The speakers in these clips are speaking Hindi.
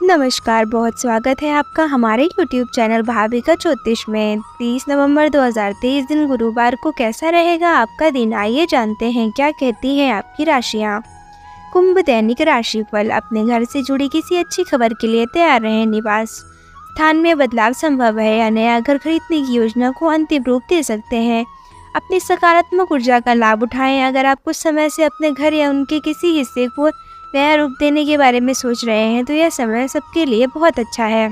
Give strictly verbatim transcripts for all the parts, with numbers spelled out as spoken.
नमस्कार, बहुत स्वागत है आपका हमारे यूट्यूब चैनल भाभी का ज्योतिष में। तीस नवंबर दो हज़ार तेईस दिन गुरुवार को कैसा रहेगा आपका दिन, आइए जानते हैं क्या कहती हैं आपकी राशियाँ। कुंभ दैनिक राशिफल। अपने घर से जुड़ी किसी अच्छी खबर के लिए तैयार रहें। निवास स्थान में बदलाव संभव है या नया घर खरीदने की योजना को अंतिम रूप दे सकते हैं। अपनी सकारात्मक ऊर्जा का लाभ उठाएं। अगर आप कुछ समय से अपने घर या उनके किसी हिस्से को नया रूप देने के बारे में सोच रहे हैं तो यह समय सबके लिए बहुत अच्छा है।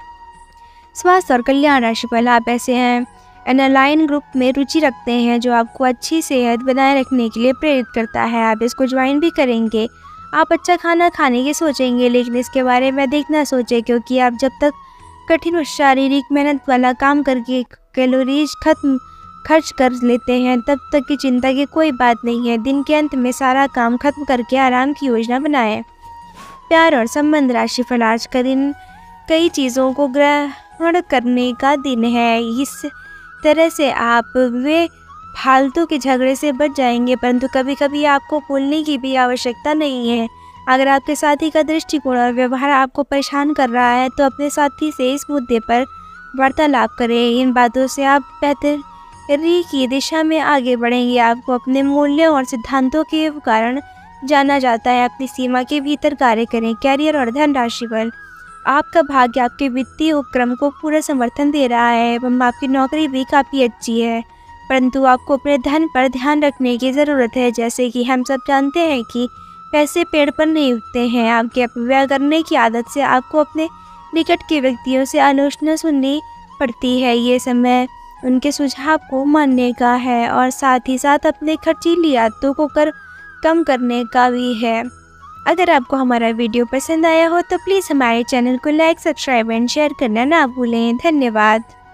स्वास्थ्य और कल्याण राशिफल। आप ऐसे हैं एनालाइन ग्रुप में रुचि रखते हैं जो आपको अच्छी सेहत बनाए रखने के लिए प्रेरित करता है। आप इसको ज्वाइन भी करेंगे। आप अच्छा खाना खाने की सोचेंगे, लेकिन इसके बारे में देखना सोचें, क्योंकि आप जब तक कठिन शारीरिक मेहनत वाला काम करके कैलोरीज खत्म खर्च कर लेते हैं तब तक की चिंता की कोई बात नहीं है। दिन के अंत में सारा काम खत्म करके आराम की योजना बनाएं। प्यार और संबंध राशिफल। आज का दिन कई चीज़ों को ग्रहण करने का दिन है। इस तरह से आप वे फालतू के झगड़े से बच जाएंगे, परंतु कभी कभी आपको बोलने की भी आवश्यकता नहीं है। अगर आपके साथी का दृष्टिकोण और व्यवहार आपको परेशान कर रहा है तो अपने साथी से इस मुद्दे पर वार्तालाप करें। इन बातों से आप बेहतर री की दिशा में आगे बढ़ेंगे। आपको अपने मूल्यों और सिद्धांतों के कारण जाना जाता है। अपनी सीमा के भीतर कार्य करें। कैरियर और धन राशिफल। आपका भाग्य आपके वित्तीय उपक्रम को पूरा समर्थन दे रहा है एवं आपकी नौकरी भी काफ़ी अच्छी है, परंतु आपको अपने धन पर ध्यान रखने की ज़रूरत है। जैसे कि हम सब जानते हैं कि पैसे पेड़ पर नहीं उगते हैं। आपके अपव्यय करने की आदत से आपको अपने निकट के व्यक्तियों से आलोचना सुननी पड़ती है। ये समय उनके सुझाव को मानने का है और साथ ही साथ अपने खर्चीली आदतों को कर कम करने का भी है। अगर आपको हमारा वीडियो पसंद आया हो तो प्लीज़ हमारे चैनल को लाइक, सब्सक्राइब एंड शेयर करना ना भूलें। धन्यवाद।